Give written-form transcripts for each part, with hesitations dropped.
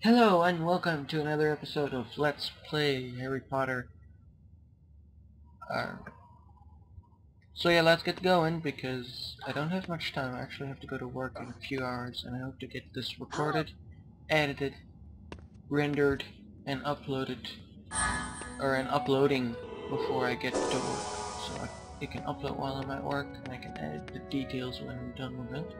Hello and welcome to another episode of Let's Play Harry Potter. So yeah, let's get going because I don't have much time. I actually have to go to work in a few hours and I hope to get this recorded, edited, rendered, and uploaded, and uploading before I get to work. So it can upload while I'm at work and I can edit the details when I'm done with it.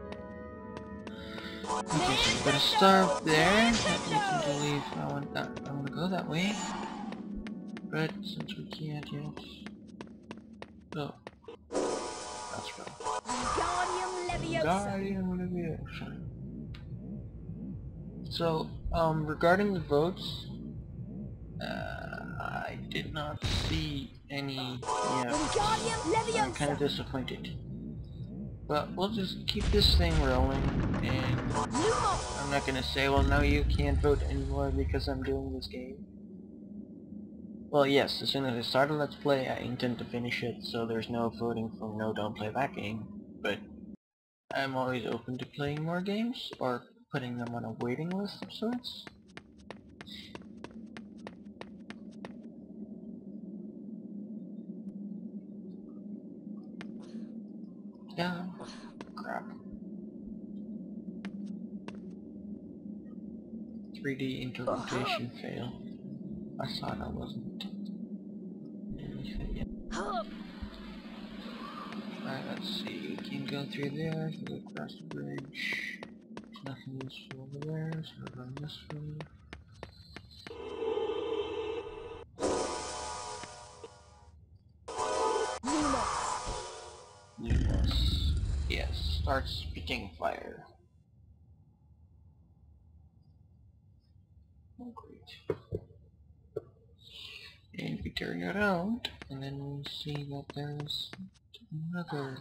Okay, so I'm gonna start there. That leads me to leave. I want to go that way. But since we can't yet. Oh. That's right. Guardian Leviosa. So, regarding the votes, I did not see any yet. I'm kinda disappointed. But we'll just keep this thing rolling, and I'm not gonna say, well, no, you can't vote anymore because I'm doing this game. Well, yes, as soon as I start a Let's Play, I intend to finish it, so there's no voting for no, don't play that game. But I'm always open to playing more games, or putting them on a waiting list of sorts. Yeah. Crap. 3D interpretation fail. I thought I wasn't anything yet. Alright, let's see. You can go through there, so go across the bridge. There's nothing useful over there, so we're going this way. Lumos. Yes, start spitting fire. Oh, great. And we turn around, and then we'll see that there's another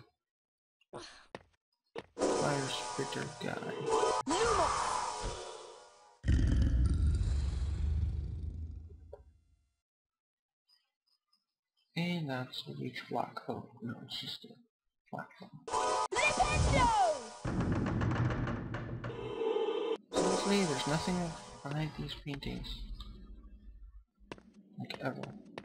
fire spitter guy. And that's a huge block. Oh, no, it's just a platform. Seriously, there's nothing behind these paintings. Like, ever.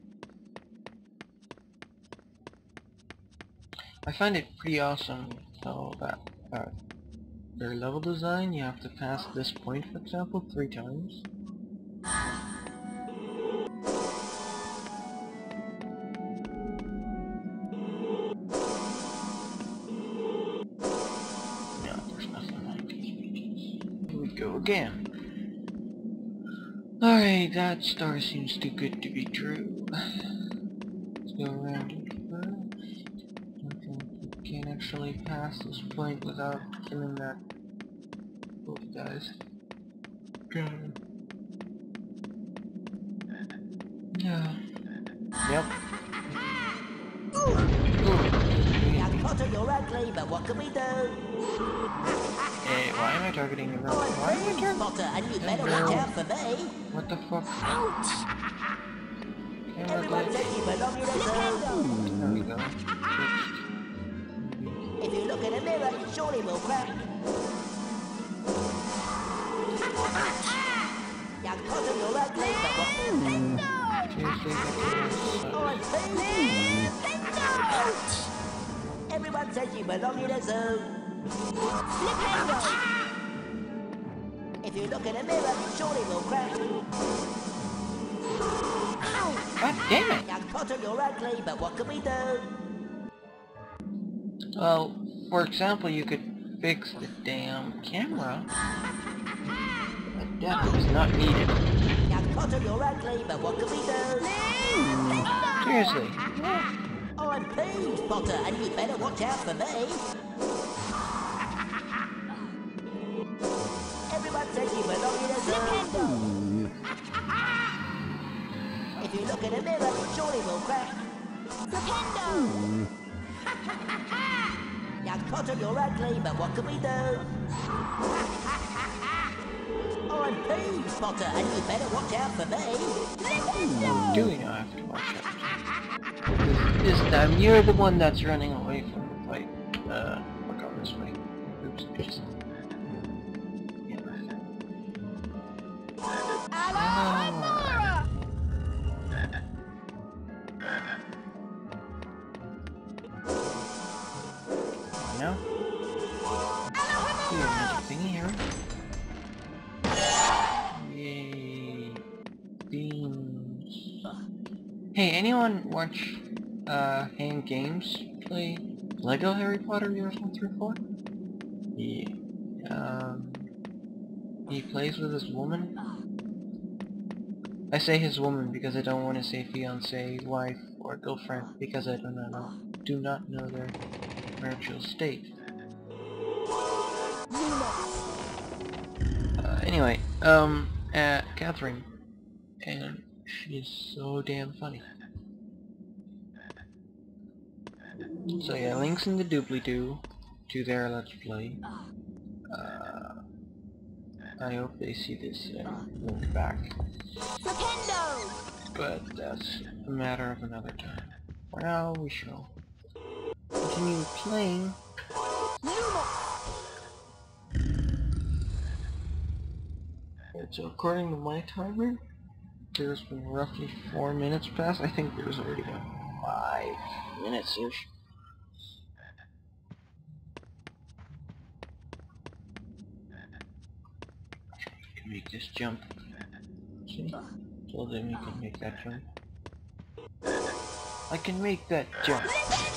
I find it pretty awesome, though, that their level design, you have to pass this point, for example, 3 times. No, there's nothing like these paintings. Here we go again. Alright, that star seems too good to be true. Let's go around it first. I think we can actually pass this point without killing that both guys. Got him. Yeah. Yep. Potter, you're ugly, but what can we do? Hey, why am I targeting the wrong? Why am I targeting? Potter, and you better watch out for me. What the fuck? Ouch! Camera Everyone glitch. says you belong in a zoo. There we go. If you look in a mirror, it surely will crack. Young Potter, you're ugly, but what can we do? Seriously, that camera Oh, I'm pleased. Ouch! Everyone says you belong in a zoo. If you look in a mirror, it surely will crack. God damn it! Young Potter, you're ugly, but what can we do? Well, for example, you could fix the damn camera. But that is not needed. Young Potter, you're ugly, but what can we do? Seriously. Oh, I'm pleased, Potter, and you'd better watch out for me. Everyone says you belong in a zoo. If you look in a mirror, it surely will crack. Young Potter, you're ugly, but what can we do? Oh, I'm pleased, Potter, and you'd better watch out for me. Do we not have to watch out? This time you're the one that's running away from the fight. We're going this way. Oops, just... Yeah. your magic thingy, Harry. Yay. Beans. Hey, anyone watch Hand Games play Lego Harry Potter Years 1 through 4? He plays with his woman. I say his woman because I don't want to say fiance, wife, or girlfriend because I do not know their marital state. Anyway, Catherine, and she's so damn funny. So yeah, links in the doobly-doo to their Let's Play. I hope they see this link back. But that's a matter of another time. For now, we shall continue playing. So according to my timer, there's been roughly 4 minutes past. I think there's already been 5 minutes-ish. Can make this jump. See? So then we can make that jump. I can make that jump.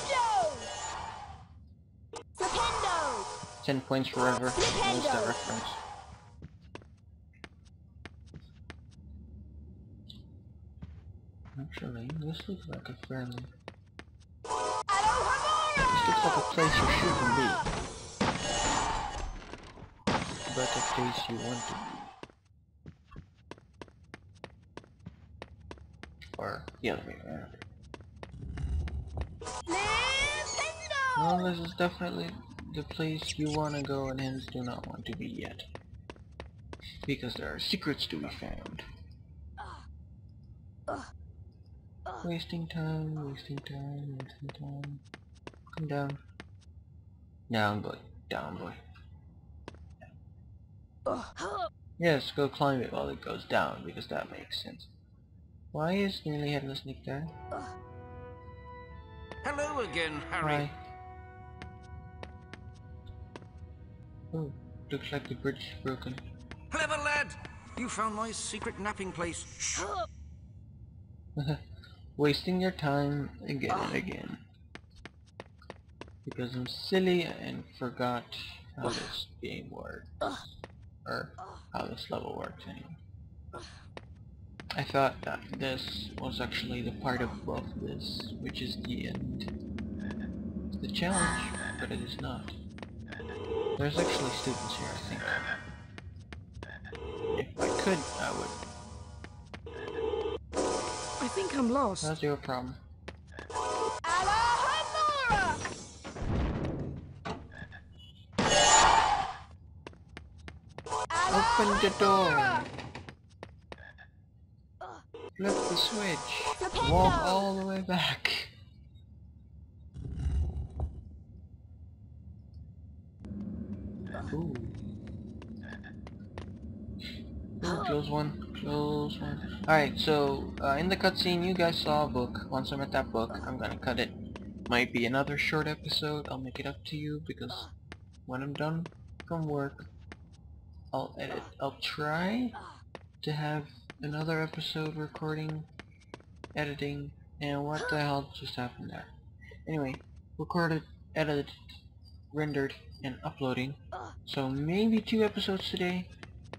10 points forever. What's that reference? Actually, this looks like a fairly... This looks like a place you shouldn't be. But a place you want to be. Or the other way around. Well, this is definitely the place you want to go and hence do not want to be yet. Because there are secrets to be found. Wasting time, wasting time, wasting time. Come down. Down, boy. Down, boy. Yes, go climb it while it goes down, because that makes sense. Why is Nearly Headless Nick there? Hello again, Harry. Hi. Oh, looks like the bridge is broken. Clever lad! You found my secret napping place. Shh. Wasting your time again and again. Because I'm silly and forgot how this game works. Or how this level works anyway. I thought that this was actually the part above this, which is the end. The challenge, but it is not. There's actually students here, I think. If I could, I would. I think I'm lost. That's your problem. Open the door! Flip the switch! Walk all the way back! Ooh. Ooh, close one, close one. Alright, so in the cutscene you guys saw a book. Once I'm at that book, I'm gonna cut it. Might be another short episode, I'll make it up to you because when I'm done from work, I'll edit. I'll try to have another episode recording, editing, and what the hell just happened there? Anyway, recorded, edited, rendered, and uploading. So maybe 2 episodes today.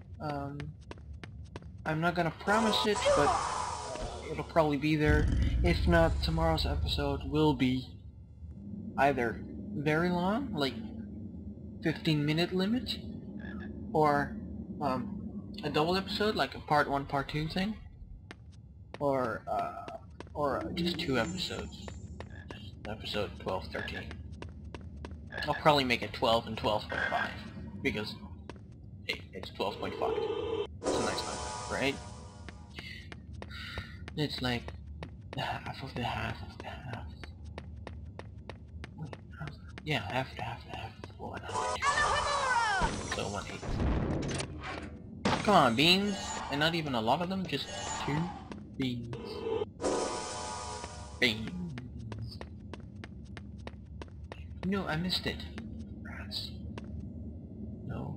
I'm not gonna promise it, but it'll probably be there. If not, tomorrow's episode will be either very long, like 15-minute limit, or a double episode, like a part 1, part 2 thing, or just 2 episodes, episode 12, 13. I'll probably make it 12 and 12.5, because, hey, it's 12.5. It's a nice number, right? It's like half of the half of the half. Wait, yeah, half the half the half of 100. So 1/8. Come on, beans! And not even a lot of them, just 2 beans. Beans. No, I missed it. Rats. No.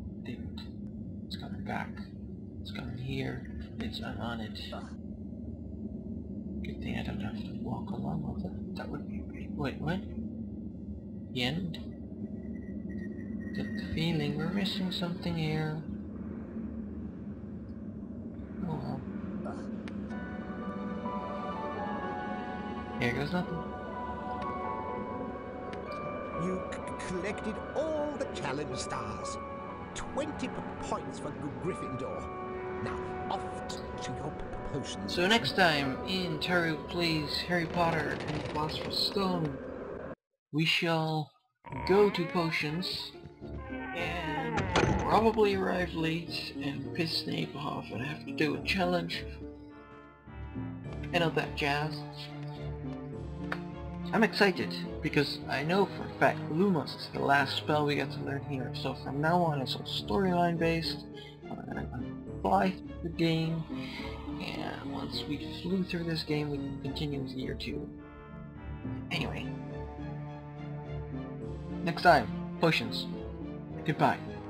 back. It's coming here. I'm on it. Good thing I don't have to walk along with it. That would be great. Wait, what? The end? Get the feeling we're missing something here. Oh well. Here goes nothing. You collected all the challenge stars. 20 points for Gryffindor. Now, off to your potions. So next time in Tyrope Plays Harry Potter and the Philosopher's Stone, we shall go to potions and probably arrive late and piss Snape off and have to do a challenge and all that jazz. I'm excited because I know for a fact Lumos is the last spell we get to learn here, so from now on it's all storyline based. I'm going to fly through the game, and once we flew through this game we can continue with year 2. Anyway, next time, potions. Goodbye.